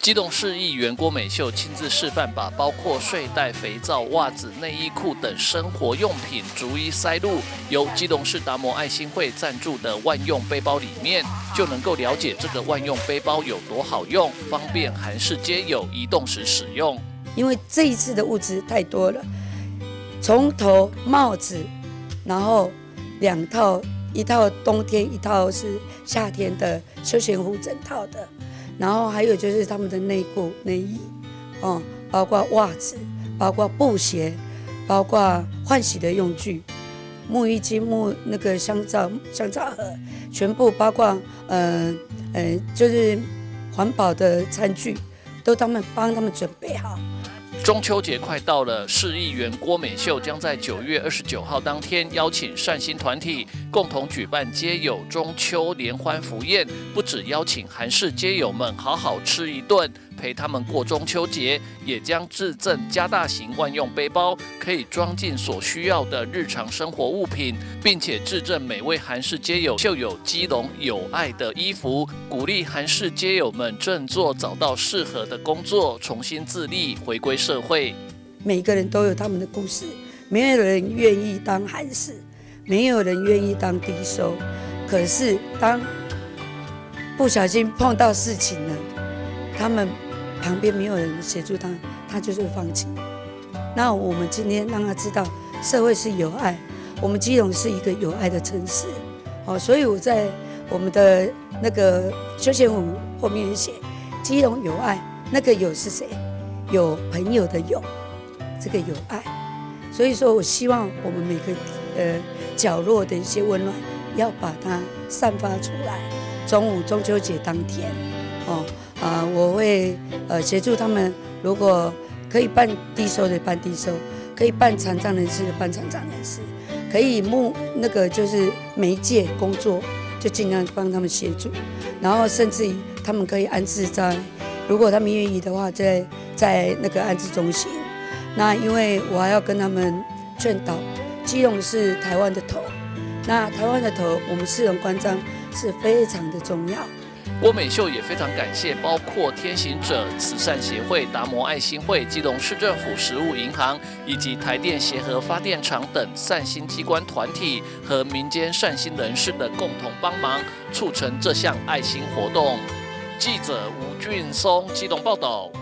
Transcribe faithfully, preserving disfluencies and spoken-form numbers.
基隆市议员郭美秀亲自示范，把包括睡袋、肥皂、袜子、内衣裤等生活用品逐一塞入由基隆市达摩爱心会赞助的万用背包里面，就能够了解这个万用背包有多好用，方便韩式街友移动时使用。 因为这一次的物资太多了，从头帽子，然后两套，一套冬天，一套是夏天的休闲服整套的。然后还有就是他们的内裤、内衣，哦，包括袜子，包括布鞋，包括换洗的用具，沐浴巾、沐那个香皂、香皂盒，全部包括呃呃，就是环保的餐具，都他们帮他们准备好。 中秋节快到了，市议员郭美秀将在九月二十九号当天邀请善心团体共同举办街友中秋联欢福宴，不只邀请韩式街友们好好吃一顿，陪他们过中秋节，也将致赠加大型万用背包，可以装进所需要的日常生活物品，并且致赠每位韩式街友绣有基隆有爱的衣服，鼓励韩式街友们振作，找到适合的工作，重新自立，回归社会。 每个人都有他们的故事，没有人愿意当韩式，没有人愿意当低收，可是当不小心碰到事情了，他们旁边没有人协助他，他就是会放弃。那我们今天让他知道，社会是有爱，我们基隆是一个有爱的城市。哦，所以我在我们的那个休闲服后面也写，基隆有爱，那个有是谁？有朋友的有，这个有爱。所以说我希望我们每个呃角落的一些温暖，要把它散发出来。中午中秋节当天，哦。啊、呃，我会呃协助他们，如果可以办低收的办低收，可以办残障人士的办残障人士，可以募那个就是媒介工作，就尽量帮他们协助，然后甚至于他们可以安置在，如果他们愿意的话，在在那个安置中心。那因为我还要跟他们劝导，基隆是台湾的头，那台湾的头，我们市容关张是非常的重要。 郭美秀也非常感谢包括天行者慈善协会、达摩爱心会、基隆市政府食物银行以及台电协和发电厂等善心机关团体和民间善心人士的共同帮忙，促成这项爱心活动。记者吴俊松基隆报道。